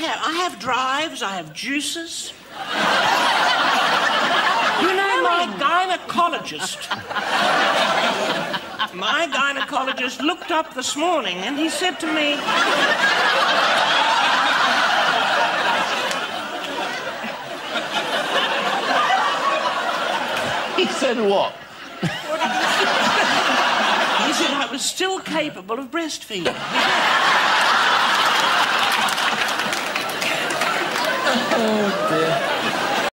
I have drives, I have juices. You know, my gynecologist looked up this morning and he said to me... He said what? He said I was still capable of breastfeeding. Oh, dear.